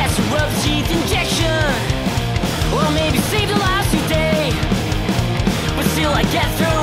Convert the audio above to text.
That's a rough teeth injection. Or maybe save the lives today. But still I get through